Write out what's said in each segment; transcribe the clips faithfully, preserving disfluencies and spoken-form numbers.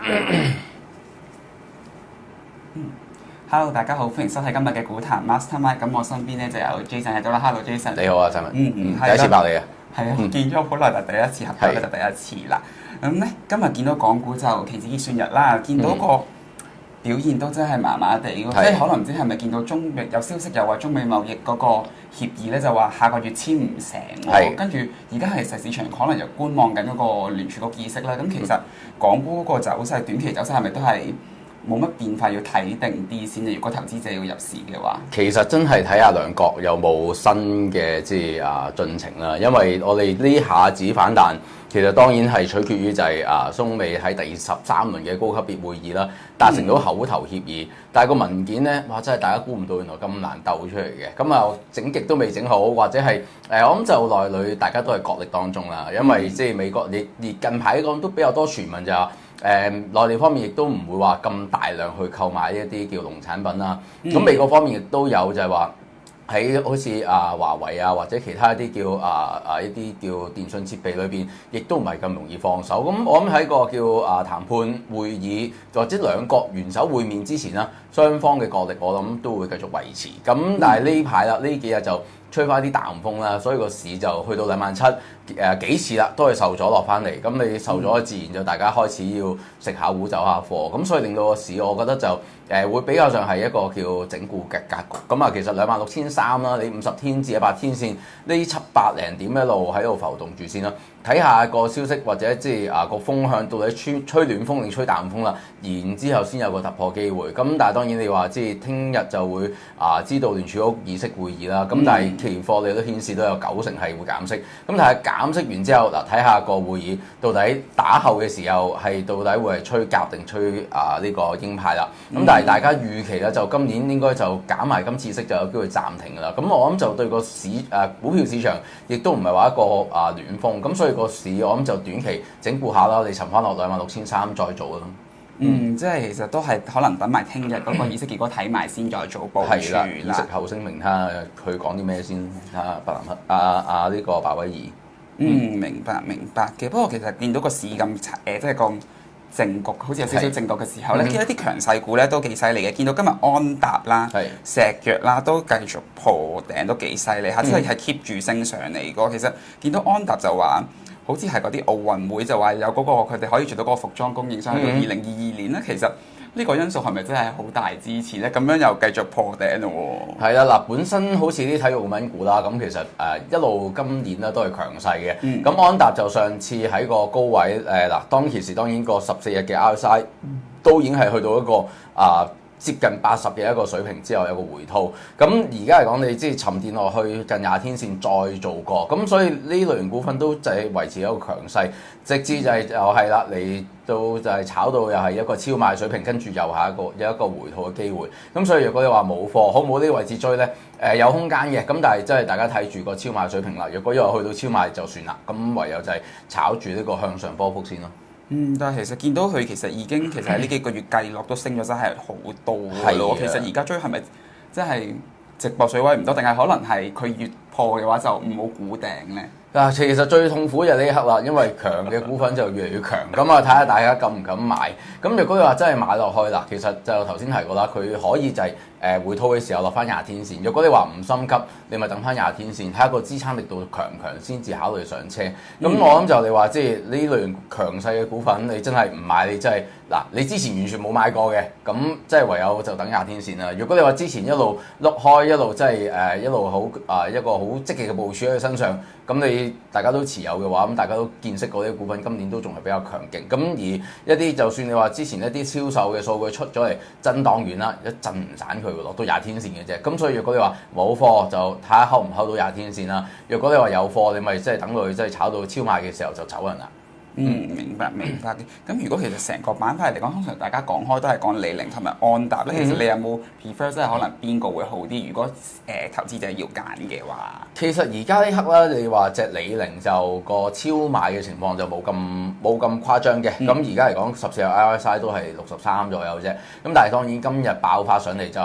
嗯，Hello， 大家好，歡迎收睇今日嘅股壇 Mastermind。咁我身邊咧就有 Jason 喺度啦。Hello Jason， 你好啊，陳文。 嗯嗯， 第一次拍你啊。 係啊，見咗好耐，但第一次合作咧就第一次啦。咁咧今日見到港股就期指結算日啦，見到個表現都真係麻麻地喎，即係可能唔知係咪見到中美有消息又話中美貿易嗰個協議咧就話下個月簽唔成喎，跟住而家其實市場可能又觀望緊嗰個聯儲局議息啦。咁其實港股嗰個走勢短期走勢係咪都係冇乜變化，要睇定啲先？如果投資者要入市嘅話， 其實真係睇下兩國有冇新嘅即係啊進程啦。因為我哋呢下子反彈，其實當然係取決於就係啊中美喺第十三輪嘅高級別會議啦，達成到口頭協議。嗯、但係個文件咧，哇！真係大家估唔到，原來咁難鬥出嚟嘅。咁啊，整極都未整好，或者係誒，我諗就內裏大家都係角力當中啦。因為即係美國，你而近排講都比較多傳聞就話。誒內地方面亦都唔會話咁大量去購買一啲叫農產品啦，咁、嗯、美國方面亦都有就係話喺好似啊華為啊或者其他一啲叫啊啊一啲叫電信設備裏邊，亦都唔係咁容易放手。咁我諗喺個叫啊談判會議或者兩國元首會面之前啦，雙方嘅角力我諗都會繼續維持。咁但係呢排啦，呢幾日就吹翻啲淡風啦，所以個市就去到兩萬七誒幾次啦，都係受咗落翻嚟。咁你受咗，自然就大家開始要食下糊走下貨。咁所以令到個市，我覺得就誒會比較上係一個叫整固嘅格局。咁啊，其實兩萬六千三啦，你五十天至一百天線呢七百零點一路喺度浮動住先啦。睇下個消息或者即係啊個風向到底吹吹暖風定吹淡風啦，然之後先有個突破機會。咁但係當然你話即係聽日就會啊知道聯儲局議息會議啦。咁但係期貨你都顯示都有九成係會減息。咁但係減息完之後嗱，睇下個會議到底打後嘅時候係到底會係吹鴿定吹啊呢個鷹派啦。咁但係大家預期咧就今年應該就減埋今次息就有機會暫停㗎啦。咁我諗就對個市誒、啊、股票市場亦都唔係話一個啊暖風。咁所以個市我諗就短期整固下啦，你沉翻落兩萬六千三再做啦。 嗯，即係其實都係可能等埋聽日嗰個議息結果睇埋先再做部署啦。 議息後聲明，睇下佢講啲咩先。睇下伯南克啊啊呢、這個鮑威爾。 嗯，明白明白嘅。不過其實見到個市咁誒，即係咁靜局，好似有少少靜局嘅時候咧，見到啲強勢股咧都幾犀利嘅。見到今日安踏啦、石藥啦都繼續破頂，都幾犀利嚇，即係係 keep 住升上嚟個。其實見到安踏就話，好似係嗰啲奧運會就話有嗰、那個佢哋可以做到嗰個服裝供應商，去到二零二二年咧，其實呢個因素係咪真係好大支持咧？咁樣又繼續破頂咯喎。係啊，嗱，本身好似啲體育用品股啦，咁其實誒、呃、一路今年咧都係強勢嘅。咁、嗯、安踏就上次喺個高位誒嗱、呃，當其時當然個十四日嘅 R S I 都已經係去到一個啊。呃接近八十嘅一個水平之後有個回吐，咁而家嚟講你即係沉澱落去近廿天線再做過，咁所以呢類型股份都就係維持一個強勢，直至就係又係啦，嚟到就係炒到又係一個超賣水平，跟住又下一個有一個回吐嘅機會，咁所以如果你話冇貨，好唔好呢個位置追呢？誒、呃、有空間嘅，咁但係真係大家睇住個超賣水平啦。如果又去到超賣就算啦，咁唯有就係炒住呢個向上波幅先咯。 嗯，但係其實見到佢其實已經其實喺呢幾個月計落都升咗真係好多嘅咯。其實而家追係咪真係直播水位唔多，定係可能係佢越破嘅話就唔好估頂咧？ 嗱，其實最痛苦就呢一刻啦，因為強嘅股份就越嚟越強，咁啊睇下大家敢唔敢買。咁如果你話真係買落去啦，其實就頭先提過啦，佢可以就係誒回吐嘅時候落翻廿天線。如果你話唔心急，你咪等翻廿天線，睇下個支撐力度強唔強先至考慮上車。咁、嗯、我諗就你話即係呢類強勢嘅股份，你真係唔買，你真係嗱，你之前完全冇買過嘅，咁即係唯有就等廿天線啦。如果你話之前一路碌開，一路即係誒一路好啊一個好積極嘅部署喺佢身上，咁你大家都持有嘅話，咁大家都見識過啲股份今年都仲係比較強勁。咁而一啲就算你話之前一啲銷售嘅數據出咗嚟，震盪完啦，一震唔散佢落到廿天線嘅啫。咁所以如果你話冇貨，就睇下睺唔睺到廿天線啦。如果你話有貨，你咪即係等佢即係炒到超賣嘅時候就走人啦。 嗯，明白明白嘅。咁如果其實成個板塊嚟講，通常大家講開都係講李寧同埋安踏咧。其實你有冇 prefer 即係可能邊個會好啲？如果誒、呃、投資者要揀嘅話， 其實而家呢刻咧，你話隻李寧就個超賣嘅情況就冇咁冇咁誇張嘅。咁而家嚟講，十四日 R S I 都係六十三左右啫。咁但係當然今日爆發上嚟就係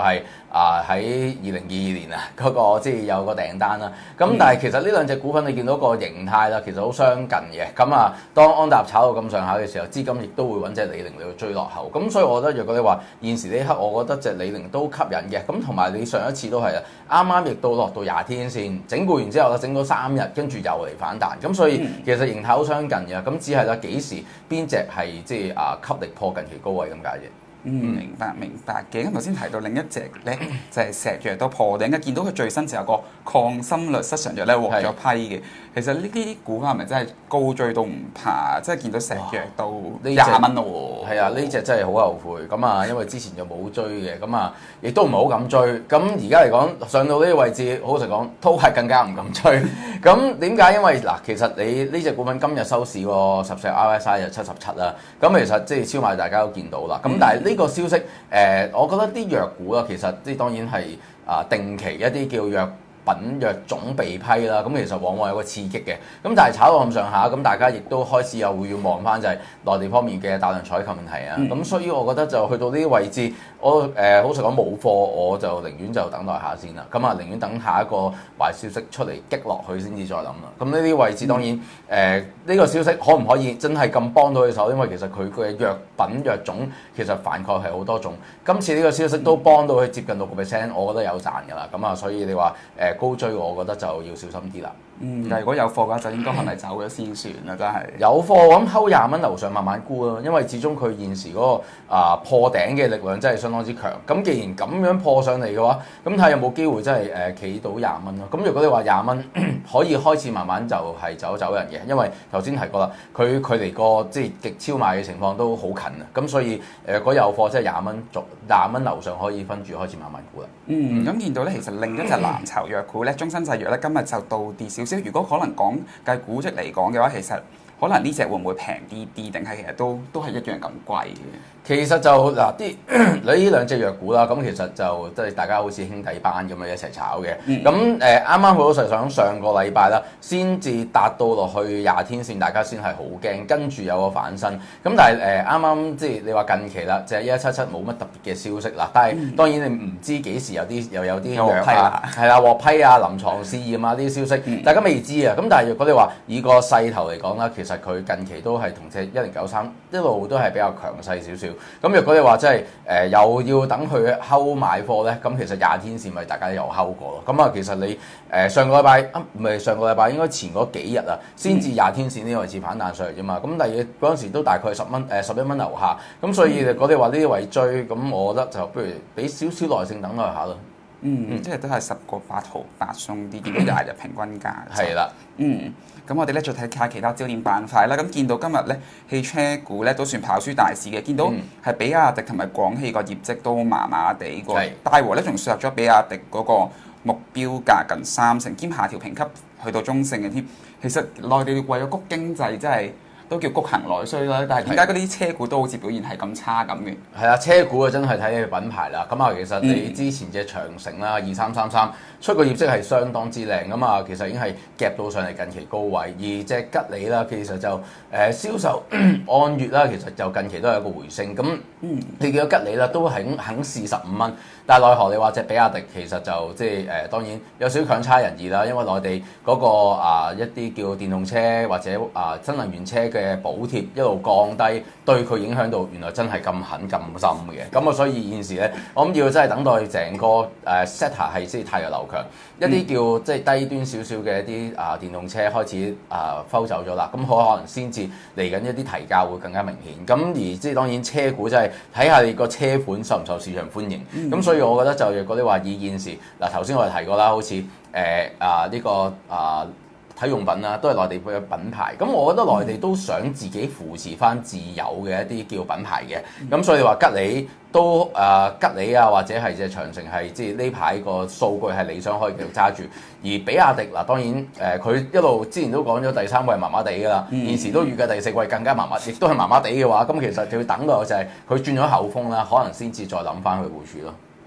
啊喺二零二二年啊嗰個即係有個訂單啦。咁但係其實呢兩隻股份你見到個形態啦，其實好相近嘅。咁啊，當安踏炒到咁上下嘅時候，資金亦都會揾隻李寧嚟去追落後。咁所以我覺得若果你話現時呢一刻，我覺得隻李寧都吸引嘅。咁同埋你上一次都係啊，啱啱亦到落到廿天線，整固完之後咧，整咗三日，跟住又嚟反彈。咁所以其實形態好相近嘅。咁只係啦，幾時邊隻係即係啊吸力破近期高位咁解啫。 嗯，明白明白嘅。咁頭先提到另一隻咧，就係石藥都破頂嘅，見到佢最新就有個抗心律失常藥咧獲咗批嘅。其實呢啲股係咪真係高追都唔怕？即係見到石藥都廿蚊咯喎。 係啊，呢隻真係好後悔。咁啊，因為之前就冇追嘅，咁啊，亦都唔係好敢追。咁而家嚟講，上到呢個位置，好老實講，都係更加唔敢追。咁點解？因為嗱，其實你呢隻股份今日收市個十隻 R S I 就七十七啦。咁其實即係超賣，大家都見到啦。咁但係呢個消息，誒、呃，我覺得啲藥股啊，其實即係當然係啊定期一啲叫藥品藥種被批啦，咁其實往往有個刺激嘅。咁但係炒到咁上下，咁大家亦都開始又會要望翻就係內地方面嘅大量採購問題啊。咁、嗯、所以我覺得就去到呢啲位置，我誒好實講冇貨，我就寧願就等待下先啦。咁啊，寧願等下一個壞消息出嚟擊落去先至再諗啦。咁呢啲位置當然誒呢、呃呢個消息可唔可以真係咁幫到佢手？因為其實佢嘅藥品藥種其實涵蓋係好多種。今次呢個消息都幫到佢接近六個 percent，我覺得有賺㗎啦。咁啊，所以你話誒、呃高追我覺得就要小心啲啦。 嗯，但係如果有貨嘅話，就應該係咪走咗先算啦？真係有貨咁睺廿蚊樓上慢慢沽咯，因為始終佢現時嗰、那個啊、呃、破頂嘅力量真係相當之強。咁既然咁樣破上嚟嘅話，咁睇下有冇機會真係誒企到廿蚊咯。咁如果你話廿蚊可以開始慢慢就係走走人嘅，因為頭先提過啦，佢距離個即係極超賣嘅情況都好近啊。咁所以誒如果有貨即係廿蚊續廿蚊樓上可以分住開始慢慢沽啦。 嗯，咁見到咧，其實另一隻藍籌藥股咧，中生製藥咧今日就倒跌少少。如果可能講計估值嚟講嘅話，其實可能呢隻會唔會平啲啲，定係其實都都係一樣咁貴嘅？ 其實就嗱啲你呢兩隻藥股啦，咁其實就即係大家好似兄弟班咁樣一齊炒嘅。咁誒啱啱好老實講，上個禮拜啦，先至達到落去廿天線，大家先係好驚，跟住有個反身。咁但係誒啱啱即係你話近期啦，就係一一七七冇乜特別嘅消息啦。但係、嗯、當然你唔知幾時有啲又有啲藥啊，係啦獲批啊、臨床試驗啊呢啲消息，嗯、大家未知啊。咁但係如果你話以個勢頭嚟講啦，其實佢近期都係同隻一零九三一路都係比較強勢少少。咁如果你話真係誒又要等佢睺買貨咧，咁其實廿天線咪大家又睺過咯。咁啊，其實你誒、呃、上個禮拜啊，唔係上個禮拜，應該前嗰幾日啊，先至廿天線呢個位置反彈上嚟啫嘛。咁第二嗰陣時都大概十蚊誒十一蚊樓下。咁所以如果你話呢啲位追，咁我覺得就不如俾少少耐性等耐下咯。 嗯，嗯即係都係十個八毫八鬆啲，見到廿日平均價。 係啦， 嗯。咁我哋咧再睇下其他焦點板塊啦。咁見到今日咧汽車股咧都算跑輸大市嘅，見到係比亞迪同埋廣汽個業績都麻麻地個，大和咧仲削咗比亞迪嗰個目標價近三成，兼下調評級去到中性嘅添。其實內地為咗谷經濟，真係都叫谷行內需啦。但係點解嗰啲車股都好似表現係咁差咁嘅？ 係啊，車股啊真係睇你品牌啦。咁啊，其實你之前隻長城啦，二三三三出個業績係相當之靚咁啊，其實已經係夾到上嚟近期高位。而隻吉利啦，其實就誒、呃、銷售按月啦，其實就近期都有一個回升。咁你見到吉利啦，都肯肯試十五蚊，但係奈何你話隻比亞迪其實就即係誒當然有少少強差人意啦，因為內地嗰、那個啊一啲叫電動車或者啊新能源車嘅補貼一路降低，對佢影響到原來真係咁狠咁深嘅。咁啊，所以現時咧，我諗要真係等待成個誒 sector 係即係太陽流強，一啲叫即係低端少少嘅一啲啊電動車開始啊拋走咗啦，咁可能先至嚟緊一啲提價會更加明顯。咁而即係當然車股真係睇下你個車款受唔受市場歡迎。咁、嗯、所以我覺得就如果你話以現時嗱頭先我哋提過啦，好似誒啊呢個啊。體用品啦，都係內地嘅品牌。咁我覺得內地都想自己扶持翻自有嘅一啲叫品牌嘅。咁所以話吉利都誒、呃、吉利啊，或者係隻長城係即係呢排個數據係理想可以繼續揸住。而比亞迪嗱當然誒佢、呃、一路之前都講咗第三季係麻麻地㗎啦，嗯、現時都預計第四季更加麻麻，亦都係麻麻地嘅話，咁其實就要等到就係佢轉咗口風啦，可能先至再諗翻去部署咯。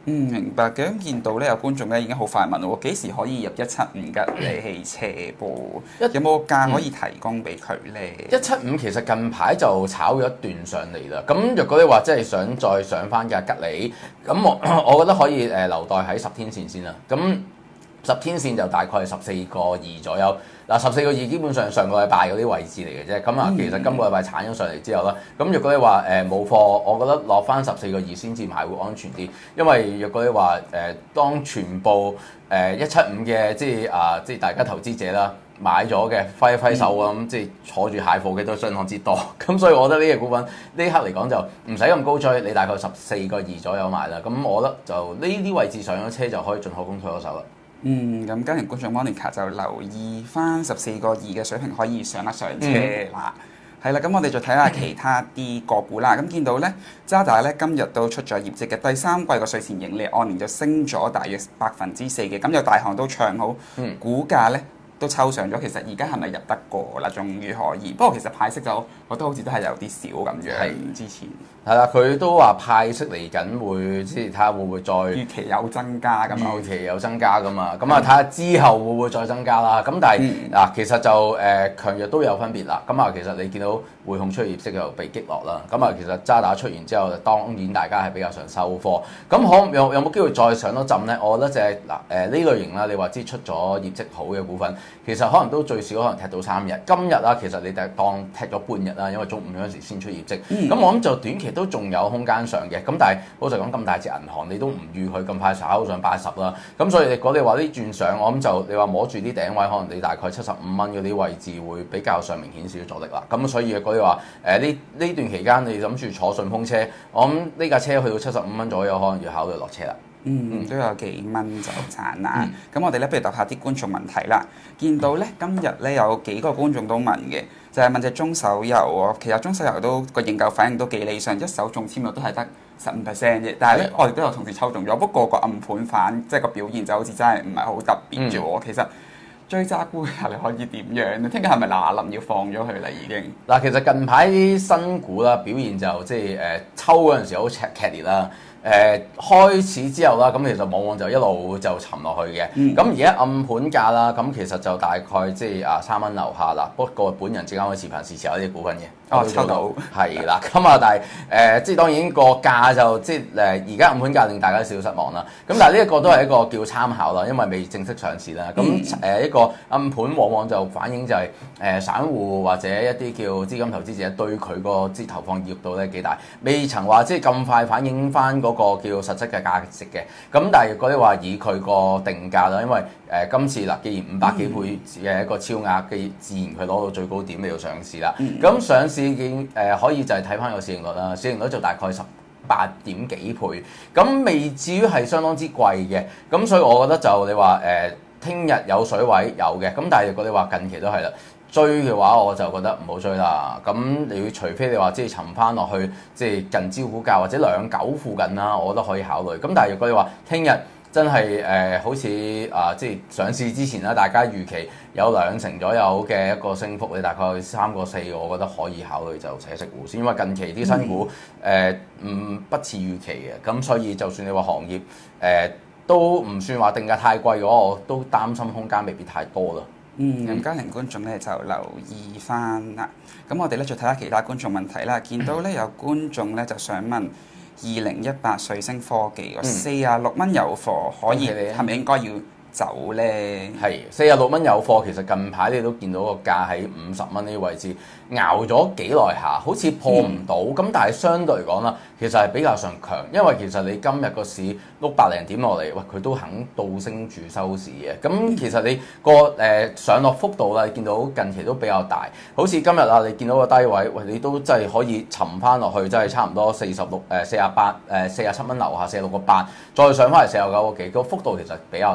嗯，明白嘅。咁見到咧有觀眾咧已經好快問喎，幾時可以入一七五吉利汽車噃？有冇價可以提供俾佢咧？ 一七五其實近排就炒咗一段上嚟啦。咁若果你話真係想再上翻嘅吉利，咁我我覺得可以誒留待喺十天線先啦。咁十天線就大概係十四個二左右。嗱，十四個二基本上上個禮拜嗰啲位置嚟嘅啫。咁啊，其實今個禮拜鏟咗上嚟之後啦，咁若果你話誒冇貨，我覺得落翻十四個二先至買會安全啲。因為若果你話誒、呃、當全部誒一七五嘅即係啊即係大家投資者啦買咗嘅揮一揮手咁，嗯、即係坐住蟹貨嘅都相當之多。咁所以我覺得呢隻股份呢刻嚟講就唔使咁高追，你大概十四個二左右買啦。咁我覺得就呢啲位置上咗車就可以進可攻退可守啦。 嗯，咁家庭觀眾 Monica 就留意翻十四個二嘅水平可以上得上車啦。係啦、嗯，咁我哋再睇下其他啲個股啦。咁見到咧，渣打咧今日都出咗業績嘅，第三季個稅前盈利按年就升咗大約百分之四嘅。咁有大行都唱好，嗯、股價咧都抽上咗。其實而家係咪入得過啦？終於可以。不過其實派息就我覺得好似都係有啲少咁樣。係之前。 係啦，佢都話派息嚟緊會，即係睇下會唔會再預期有增加咁啊？ 預期有增加噶嘛？咁啊睇下之後會唔會再增加啦？咁但係嗱，嗯、其實就誒、呃、強弱都有分別啦。咁啊，其實你見到匯控出業績就被擊落啦。咁啊，其實渣打出完之後，當然大家係比較常收貨。咁可有有冇機會再上多浸咧？我覺得就係嗱誒呢類型啦，你話知出咗業績好嘅股份，其實可能都最少可能踢到三日。今日啦，其實你就當踢咗半日啦，因為中午嗰陣時先出業績。咁、嗯、我諗就短期都仲有空間上嘅，咁但係老實講咁大隻銀行，你都唔預佢咁快炒上八十啦。咁所以如果你話呢轉上，我諗就你話摸住啲頂位，可能你大概七十五蚊嗰啲位置會比較上明顯少少阻力啦。咁所以如果你話誒呢呢段期間你諗住坐順風車，我諗呢架車去到七十五蚊左右，可能要考慮落車啦。 嗯，都有幾蚊就賺啦。咁、嗯、我哋咧不如答下啲觀眾問題啦。見到咧今日咧有幾個觀眾都問嘅，就係、是、問隻中手游喎。其實中手游都個認購反應都幾理想，一手中籤率都係得十五 percent 啫。但係咧我哋都有同時抽中咗，不過個暗盤反即係個表現就好似真係唔係好特別啫喎。嗯、其實追揸股你可以點樣？你聽日係咪嗱臨要放咗佢啦？已經嗱，其實近排啲新股啦表現就即係誒抽嗰陣時好劇烈啦。誒、呃、開始之後啦，咁其實往往就一路就沉落去嘅。咁而家暗盤價啦，咁其實就大概即係啊三蚊樓下啦。不過本人之間可以持盤試持有呢啲股份嘅。 哦，抽到係啦。咁啊，但係誒、呃、即係當然個價就即係誒而家暗盤價令大家少失望啦。咁但係呢一個都係一個叫參考啦，因為未正式上市啦。咁誒、嗯、一個暗盤往往就反映就係、是、誒、呃、散戶或者一啲叫資金投資者對佢個資投放意欲度咧幾大，未曾話即係咁快反映翻嗰個叫實質嘅價值嘅。咁但係如果你話以佢個定價啦，因為誒、呃、今次嗱，既然五百幾倍嘅一個超額嘅，自然佢攞到最高點嚟到上市啦。咁、嗯、上市已經誒可以就係睇翻個市盈率啦，市盈率就大概十八點幾倍，咁未至於係相當之貴嘅。咁所以我覺得就你話誒聽日有水位有嘅，咁但係如果你話近期都係啦。追嘅話我就覺得唔好追啦，咁你要除非你話即係沉翻落去，即係近招股價或者兩九附近啦，我覺得可以考慮。咁但係如果你話聽日真係誒、呃、好似啊即係上市之前啦，大家預期有兩成左右嘅一個升幅，你大概三個四，我覺得可以考慮就扯食糊先，因為近期啲新股誒唔、呃、不似預期嘅，咁所以就算你話行業誒、呃、都唔算話定價太貴嘅話，我都擔心空間未必太多啦。 嗯，咁家庭觀眾咧就留意翻啦。咁我哋咧再睇下其他觀眾問題啦。見到咧有觀眾咧就想問二零一八瑞聲科技個四十六蚊有貨，可以係咪應該要走咧？ 係四十六蚊有貨，其實近排你都見到個價喺五十蚊呢啲位置熬咗幾耐下，好似破唔到。咁、嗯、但係相對嚟講啦，其實係比較上強，因為其實你今日個市碌百零點落嚟，喂佢都肯倒升住收市嘅。咁其實你個誒、呃、上落幅度啦，你見到近期都比較大。好似今日啊，你見到個低位，喂你都真係可以沉翻落去，真係差唔多四十六誒四十八誒四十七蚊樓下四十六個八，再上翻嚟四十九個幾，個幅度其實比較大。咁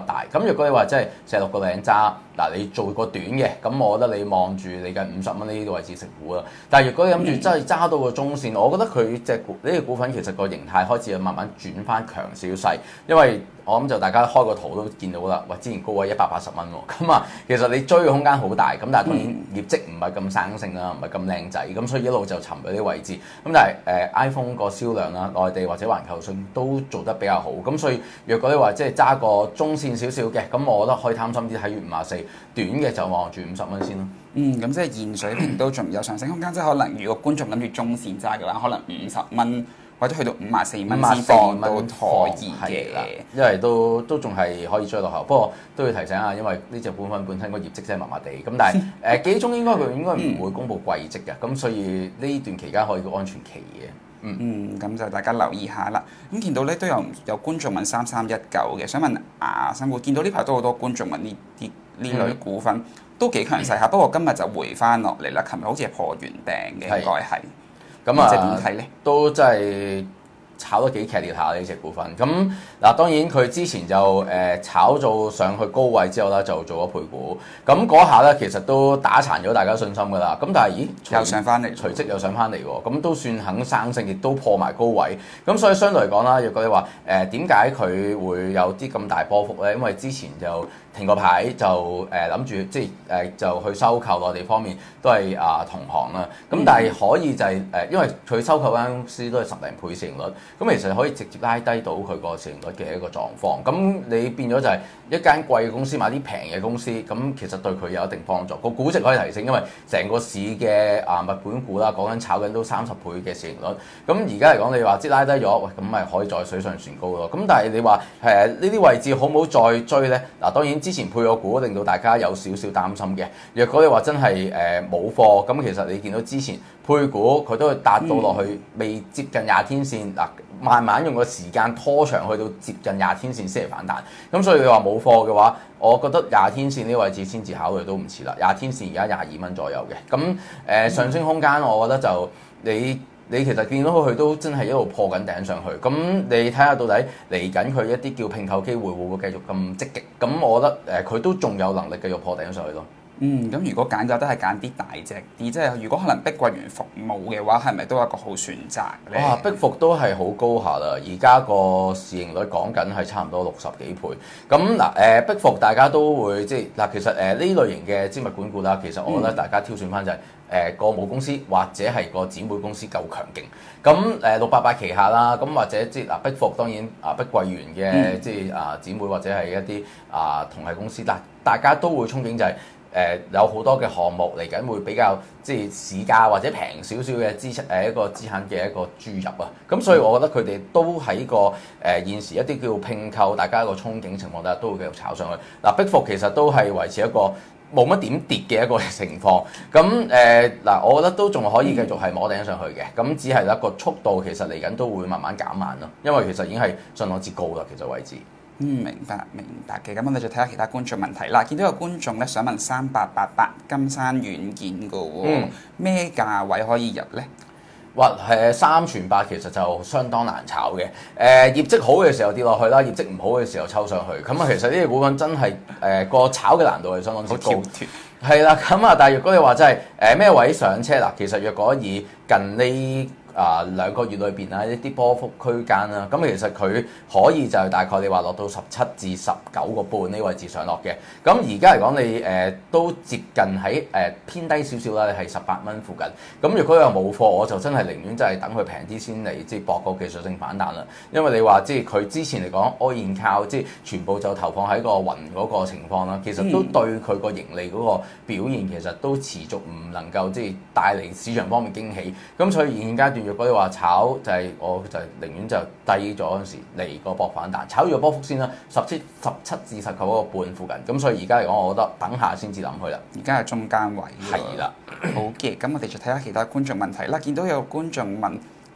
若果你話真係四十六個零揸，嗱你做個短嘅，咁我覺得你望住你嘅五十蚊呢啲位置食股啦。但係如果你諗住真係揸到個中線，我覺得佢隻股呢個股份其實個形態開始慢慢轉翻強少勢，因為我諗就大家開個圖都見到啦，哇！之前高位一百八十蚊喎，咁啊其實你追嘅空間好大，咁但係當然業績唔係咁生性啦，唔係咁靚仔，咁所以一路就沉咗啲位置。咁但係誒、呃、iPhone 個銷量啦，內地或者環球性都做得比較好，咁所以若果你話即係揸個中線少少嘅，咁我覺得可以貪心啲睇住五十四，短嘅就望住五十蚊先咯。 嗯，咁即係現水平都仲有上升空間，即係可能如果觀眾諗住中線揸嘅話，可能五十蚊或者去到五十四蚊先放都可以嘅， 因為都都仲係可以追落後。不過都要提醒下，因為呢隻股份本身個業績真係麻麻地，咁但係誒幾中應該佢應該唔會公布季績嘅，咁、嗯、所以呢段期間可以個安全期嘅。 嗯，咁就大家留意下啦。咁見到咧都有有觀眾問三三一九嘅，想問雅生活，見到呢排都好多觀眾問呢啲呢類股份，嗯、都幾強勢下。不過今日就回翻落嚟啦，琴日好似係破完頂嘅，應該係。咁啊，點睇咧？ 都真係炒得幾劇烈下呢隻股份。咁嗱，當然佢之前就誒炒到上去高位之後咧，就做咗配股。咁嗰下咧，其實都打殘咗大家信心㗎啦。咁但係，咦？ 又上翻嚟， 隨即又上翻嚟喎。咁都算肯生性，亦都破埋高位。咁所以相對嚟講啦，若果你話誒點解佢會有啲咁大波幅咧？因為之前就停個牌就誒諗住即係誒、呃、就去收購內地方面都係啊、呃、同行啦，咁但係可以就係、是、誒、呃，因為佢收購間公司都係十零倍市盈率，咁其實可以直接拉低到佢個市盈率嘅一個狀況。咁你變咗就係一間貴嘅公司買啲平嘅公司，咁其實對佢有一定幫助。個估值可以提升，因為成個市嘅啊物管股啦，講緊炒緊都三十倍嘅市盈率。咁而家嚟講，你話即拉低咗，喂咁咪可以再水上船高咯。咁但係你話誒呢啲位置好唔好再追咧？嗱，當然之前配咗股，令到大家有少少擔心嘅。若果你話真係誒冇貨，咁其實你見到之前配股佢都會達到落去未接近廿天線嗱，慢慢用個時間拖長去到接近廿天線先嚟反彈。咁所以你話冇貨嘅話，我覺得廿天線呢個位置先至考慮都唔遲啦。廿天線而家廿二蚊左右嘅，咁誒、呃、上升空間，我覺得就你。你其實見到佢都真係一路破緊頂上去，咁你睇下到底嚟緊佢一啲叫併購機會會唔會繼續咁積極？咁我覺得誒佢都仲有能力繼續破頂上去咯。 嗯，咁如果揀嘅都係揀啲大隻啲，即係如果可能碧桂園服務嘅話，係咪都係一個好選擇咧？ 哇！碧服都係好高下啦，而家個市盈率講緊係差唔多六十幾倍。咁嗱誒，碧服大家都會即係嗱，其實誒呢類型嘅資物管股啦，其實我覺得大家挑選翻就係、是。誒個母公司或者係個姊妹公司夠強勁，咁誒六八八旗下啦，咁或者即係嗱碧服當然啊碧桂園嘅即係啊姊妹或者係一啲啊同系公司，但大家都會憧憬就係、是、誒、呃、有好多嘅項目嚟緊會比較即係市價或者平少少嘅資產誒一個資產嘅一個注入啊，咁所以我覺得佢哋都喺個誒、呃、現時一啲叫併購，大家一個憧憬情況底下都會繼續炒上去。嗱碧服其實都係維持一個冇乜點跌嘅一個情況，咁誒嗱，我覺得都仲可以繼續係摸頂上去嘅，咁只係一個速度其實嚟緊都會慢慢減慢咯，因為其實已經係相當之高啦，其實位置。 嗯，明白明白嘅，咁我哋就睇下其他觀眾問題啦。見到有觀眾咧想問三八八八金山軟件嘅喎，咩、嗯、價位可以入咧？ 哇，誒三全八其實就相當難炒嘅。誒、呃、業績好嘅時候跌落去啦，業績唔好嘅時候抽上去。咁啊，其實呢個股份真係誒個炒嘅難度係相當之高。係啦，咁啊，但係如果你話真係誒咩位上車嗱，其實若果以近呢啊兩個月裏邊啊一啲波幅區間啦，咁其實佢可以就係大概你話落到十七至十九個半呢個位置上落嘅。咁而家嚟講你誒、呃、都接近喺誒、呃、偏低少少啦，你係十八蚊附近。咁如果又冇貨，我就真係寧願真係等佢平啲先嚟即係搏個技術性反彈啦。因為你話即係佢之前嚟講 all in 靠即係全部就投放喺個雲嗰個情況啦，其實都對佢個盈利嗰個表現其實都持續唔能夠即係帶嚟市場方面驚喜。咁所以現階段，如果你話炒就係、是，我就寧願就低咗嗰陣時嚟個博反彈，炒咗個波幅先啦，十七十七至十九個半附近。咁所以而家嚟講，我覺得等下先至諗佢啦。 而家係中間位。 係啦。 好嘅，咁我哋就睇下其他觀眾問題啦。見到有觀眾問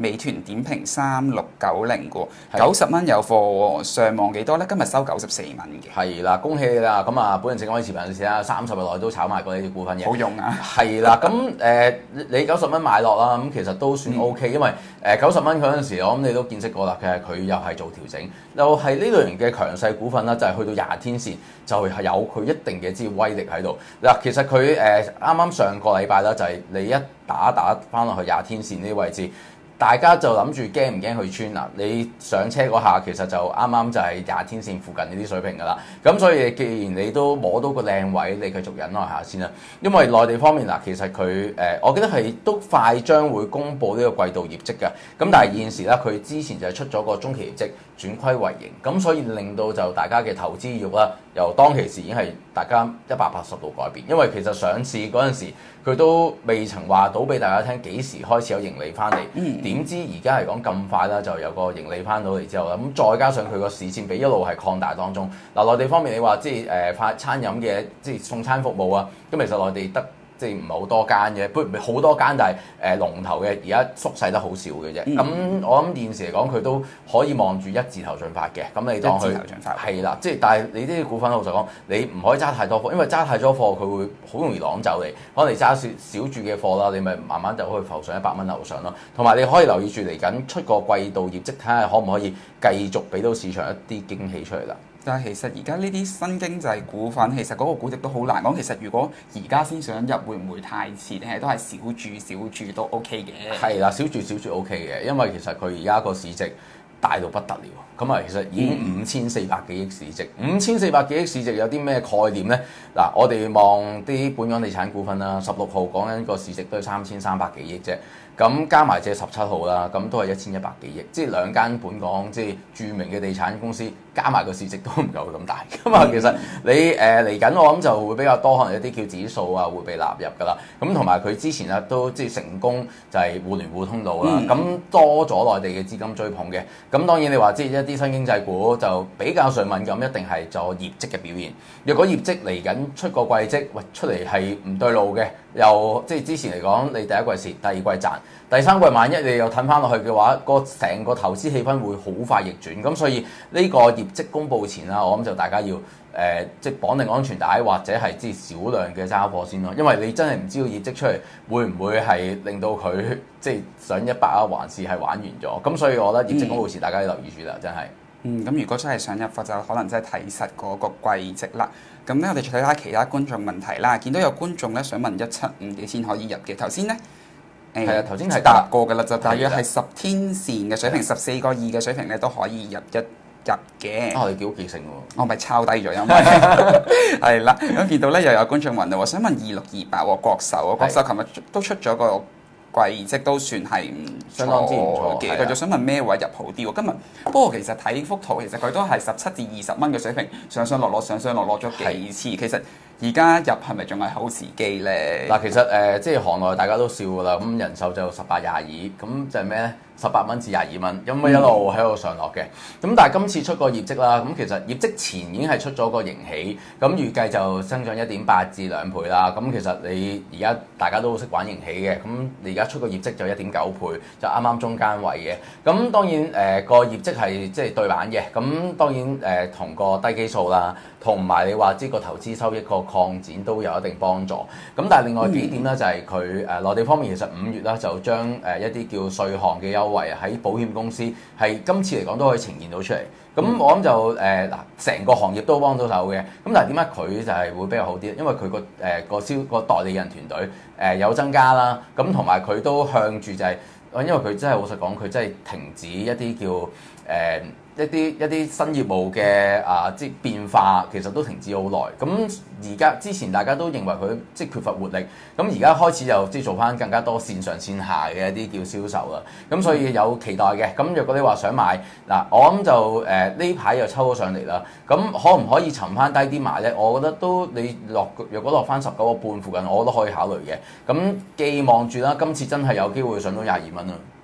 美團點評三六九零嘅喎，九十蚊有貨喎，上望幾多咧？今日收九十四蚊嘅。 係啦，恭喜你啦！咁啊，本人正可以持有市啦，三十日內都炒賣過呢啲股份嘅。 好用啊！ 係啦，咁誒、呃、你九十蚊買落啦，咁其實都算 O K，嗯、因為誒九十蚊嗰陣時，我諗你都見識過啦，其實佢又係做調整，又係呢類型嘅強勢股份啦，就係、是、去到廿天線就係有佢一定嘅支威力喺度。嗱，其實佢誒啱啱上個禮拜啦，就係、是、你一打打翻落去廿天線呢啲位置。大家就諗住驚唔驚去穿啊？你上車嗰下其實就啱啱就係廿天線附近呢啲水平㗎啦。咁所以既然你都摸到個靚位，你繼續忍耐下先啦。因為內地方面嗱，其實佢誒、呃，我記得係都快將會公布呢個季度業績嘅。咁但係現時咧，佢之前就係出咗個中期業績轉虧為盈，咁所以令到就大家嘅投資欲啦，由當其時已經係大家一百八十度改變。因為其實上市嗰陣時，佢都未曾話到俾大家聽幾時開始有盈利翻嚟。嗯點知而家係講咁快啦，就有個盈利翻到嚟之後啦，咁再加上佢個市佔比一路係擴大當中。嗱，內地方面你話即係誒快餐飲嘅即係送餐服務啊，咁其實內地得即係唔係好多間嘅，不過好多間，但係誒龍頭嘅而家縮細得好少嘅啫。咁、嗯、我諗現時嚟講，佢都可以望住一字頭進發嘅。咁你當佢係啦，即係但係你呢啲股份老實講，你唔可以揸太多貨，因為揸太多貨佢會好容易攞走你。可能你揸少少注嘅貨啦，你咪慢慢就可以浮上一百蚊樓上咯。同埋你可以留意住嚟緊出個季度業績，睇下可唔可以繼續俾到市場一啲驚喜出嚟啦。 但係其實而家呢啲新經濟股份，其實嗰個估值都好難講。其實如果而家先想入，會唔會太遲？定係都係小注小注都 OK 嘅？ 係啦，小注小注 OK 嘅，因為其實佢而家個市值大到不得了。咁啊，其實已經五千四百幾億市值，五千四百幾億市值有啲咩概念呢？嗱，我哋望啲本港地產股份啦，十六號講緊個市值都係三千三百幾億啫。咁加埋隻十七號啦，咁都係一千一百幾億，即係兩間本港即係著名嘅地產公司加埋個市值都唔夠咁大。咁啊，其實你誒嚟緊，我諗就會比較多，可能一啲叫指數啊會被納入㗎啦。咁同埋佢之前咧都即係成功就係互聯互通到啦，咁、嗯、多咗內地嘅資金追捧嘅。咁當然你話即係一啲新經濟股就比較上敏感，一定係做業績嘅表現。若果業績嚟緊出個季績，喂出嚟係唔對路嘅，又即係之前嚟講，你第一季蝕，第二季賺。第三季萬一你又褪翻落去嘅話，個成個投資氣氛會好快逆轉。咁所以呢個業績公佈前啦，我諗就大家要誒、呃、即係綁定安全帶，或者係即係少量嘅揸貨先咯。因為你真係唔知道業績出嚟會唔會係令到佢即係上一百啊，還是係玩完咗。咁所以我覺得業績公佈前大家要留意住啦，真係。 嗯，咁如果真係想入貨，就可能真係睇實嗰個季績啦。咁咧，我哋再睇下其他觀眾問題啦。見到有觀眾咧想問一七五幾先可以入嘅。頭先咧。誒係啊，頭先係答過㗎啦，就大約係十天線嘅水平，十四個二嘅水平咧都可以入一入嘅。 啊，你幾好記性喎！ 我咪抄低咗，因為係啦。咁見到咧又有觀眾問到，我想問二六二八喎，國壽啊，國壽琴日都出咗個季績，都算係唔相當之唔錯嘅。佢就想問咩位入好啲喎？今日不過其實睇幅圖，其實佢都係十七至二十蚊嘅水平，上上落落，上上落落咗幾次，其實。而家入係咪仲係好時機咧？ 嗱，其實誒、呃，即係行內大家都笑㗎啦。咁人壽就十八廿二，咁就係咩咧？十八蚊至廿二蚊，咁咪一路喺度上落嘅。咁但係今次出個業績啦，咁其實業績前已經係出咗個盈喜，咁預計就增長一點八至兩倍啦。咁其實你而家大家都識玩盈喜嘅，咁你而家出個業績就一點九倍，就啱啱中間位嘅。咁當然誒個、呃、業績係即係對版嘅，咁當然誒同、呃、個低基數啦，同埋你話知個投資收益個擴展都有一定幫助。咁但係另外幾點咧，就係佢誒內地方面其實五月啦就將誒一啲叫稅項嘅優惠喺保險公司係今次嚟講都可以呈現到出嚟，咁、嗯、我諗就誒嗱，成、呃、個行業都幫到手嘅。咁但係點解佢就係會比較好啲？因為佢個誒個銷個代理人團隊誒、呃、有增加啦，咁同埋佢都向住就係、是，因為佢真係老實講，佢真係停止一啲叫誒。呃一啲一啲新業務嘅啊，即係變化其實都停止好耐。咁而家之前大家都認為佢即係缺乏活力，咁而家開始就即係做翻更加多線上線下嘅一啲叫銷售啦。咁所以有期待嘅。咁若果你話想買嗱，我諗就誒呢排又抽咗上嚟啦。咁可唔可以沉翻低啲買咧？我覺得都你落若果落翻十九個半附近，我都可以考慮嘅。咁寄望住啦，今次真係有機會上到廿二蚊啦。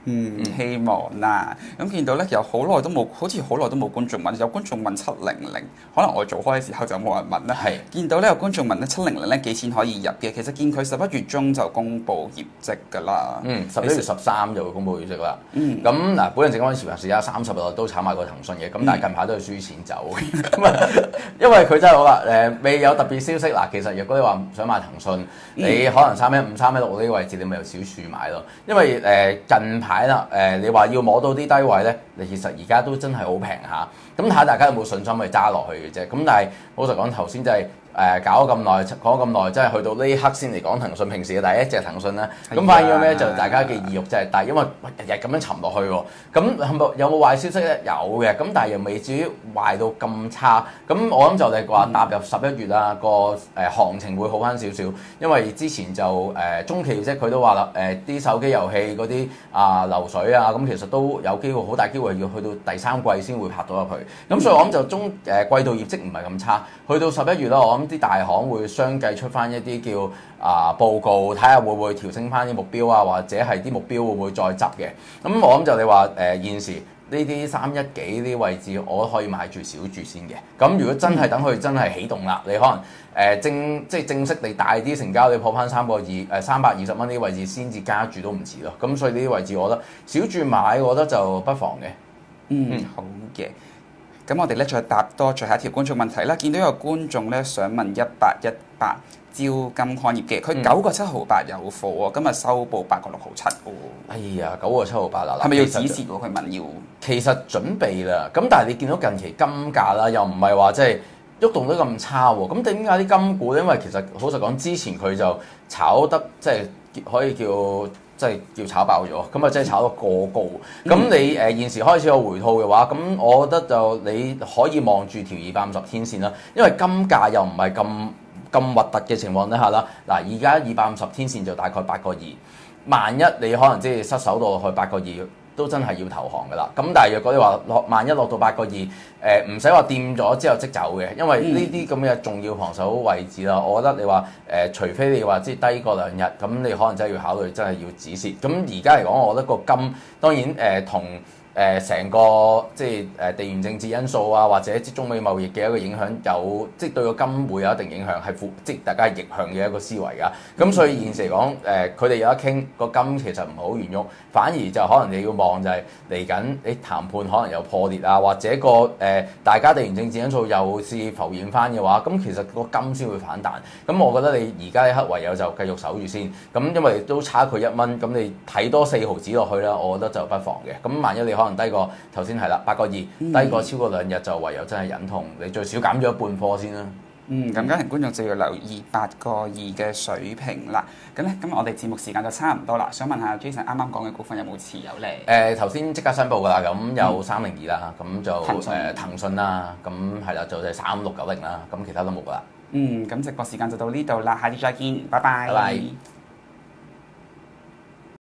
嗯，希望啦。咁見到咧，有好耐都冇，好似好耐都冇觀眾問，有觀眾問七零零，可能我做開嘅時候就冇人問啦。係。見到咧有觀眾問咧七零零咧幾錢可以入嘅？其實見佢十一月中就公布業績㗎啦。 嗯，十一月十三就會公布業績啦。嗯。咁嗱，本人證監持牌時間三十日都炒賣過騰訊嘅，咁但係近排都係輸錢走。咁啊，因為佢真係好啦，誒未有特別消息嗱。其實若果你話想買騰訊，你可能三一五、三一六呢啲位置，你咪由小處買咯。因為誒近排啦，誒你話要摸到啲低位咧，你其實而家都真係好平下。咁睇下大家有冇信心去揸落去嘅啫。咁但係老實講，頭先就係、是。誒搞咗咁耐，講咗咁耐，真係去到呢一刻先嚟講騰訊。平時嘅第一隻騰訊咧，咁反映咗咩？就大家嘅意欲真係大，因為日日咁樣沉落去喎。咁有冇壞消息咧？有嘅，咁但係又未至於壞到咁差。咁我諗就你話踏入十一月啦，個誒行情會好翻少少，因為之前就誒中期即係佢都話啦，誒啲手機遊戲嗰啲啊流水啊，咁其實都有機會，好大機會要去到第三季先會拍到入去。咁所以我諗就中誒季度業績唔係咁差，去到十一月啦，我諗。啲大行會相繼出翻一啲叫啊報告，睇下會唔會調升翻啲目標啊，或者係啲目標會唔會再執嘅。咁我諗就你話誒、呃、現時呢啲三一幾呢啲位置，我都可以買住少住先嘅。咁如果真係等佢真係起動啦，你可能誒、呃、正即係正式地大啲成交，你破翻三個二誒三百二十蚊呢啲位置先至加注都唔遲咯。咁所以呢啲位置，我覺得少住買，我覺得就不妨嘅。 嗯，嗯好嘅。咁我哋咧再答多最後一條觀眾問題啦。見到有個觀眾咧想問一八一八招金礦業嘅，佢九個七毫八有貨喎，今日收報八個六毫七喎。 哎呀，九個七毫八啦， 係咪要止蝕喎？佢問要。 其實準備啦，咁但係你見到近期金價啦，又唔係話即係喐動得咁差喎。咁點解啲金股咧？因為其實老實講，之前佢就炒得即係可以叫。即係叫炒爆咗，咁啊真係炒得過高。咁、嗯、你誒、呃、現時開始有回吐嘅話，咁我覺得就你可以望住條二百五十天線啦，因為金價又唔係咁咁核突嘅情況底下啦。嗱，而家二百五十天線就大概八個二，萬一你可能即係失手到落去八個二，都真係要投降㗎啦。咁但係若果你話落萬一落到八個二，誒唔使話掂咗之後即走嘅，因為呢啲咁嘅重要防守位置啦，我覺得你話誒、呃，除非你話即係低過兩日，咁你可能真係要考慮真係要止蝕。咁而家嚟講，我覺得個金當然誒同。呃誒成、呃、個即係誒地緣政治因素啊，或者即中美貿易嘅一個影響，有即係對個金會有一定影響，係負即係大家係逆向嘅一個思維㗎。咁所以現時嚟講，誒佢哋有得傾個金其實唔係好圓喐，反而就可能你要望就係嚟緊你談判可能有破裂啊，或者個誒、呃、大家地緣政治因素又是浮現翻嘅話，咁其實個金先會反彈。咁我覺得你而家一刻唯有就繼續守住先。咁因為都差佢一蚊，咁你睇多四毫子落去啦，我覺得就不妨嘅。咁萬一你可能低過頭先係啦，八個二，低過超過兩日就唯有真係忍痛，你最少減咗一半貨先啦。 嗯，咁家庭觀眾就要留意八個二嘅水平啦。咁咧，今日我哋節目時間就差唔多啦。想問下 Jason 啱啱講嘅股份有冇持有咧？ 誒頭先即刻申報㗎啦，咁有三零二啦，咁、嗯、就誒騰訊啦，咁係啦，就係三六九零啦，咁其他都冇㗎啦。 嗯，咁直播時間就到呢度啦，下次再見，拜拜。 拜拜。